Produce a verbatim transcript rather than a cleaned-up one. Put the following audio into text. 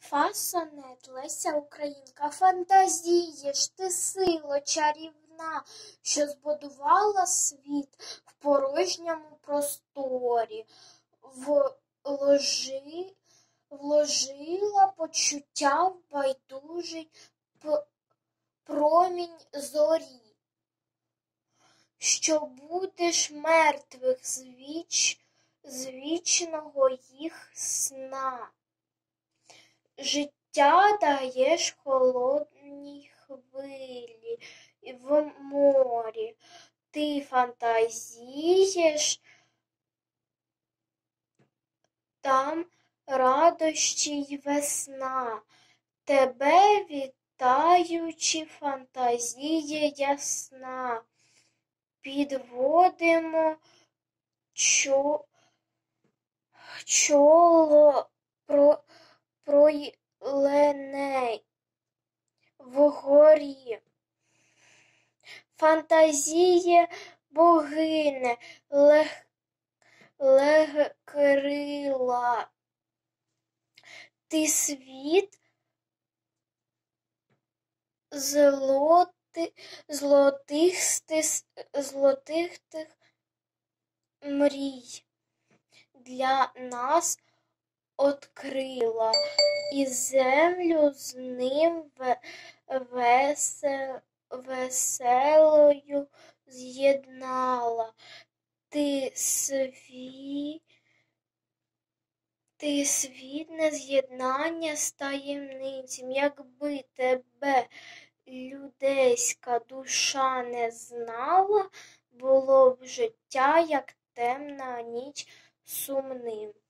Фасонет Леся Українка. Фантазіє ж ти, сила чарівна, що збудувала світ в порожньому просторі, вложи, вложила почуття в байдужий промінь зорі, що будеш мертвих з, віч, з вічного їх сна. Життя даєш холодній хвилі в морі, ти фантазієш, там радощі й весна, тебе вітаючи фантазія ясна. Підводимо чо, чоло про пройлене вгорі. Фантазіє богине лег, легкрила, ти світ злоти, злотих, стис, злотих тих мрій для нас открила, і землю з ним весел, веселою з'єднала. Ти сві, ти світне з'єднання з таємницям, якби тебе людейська душа не знала, було б життя, як темна ніч, сумним.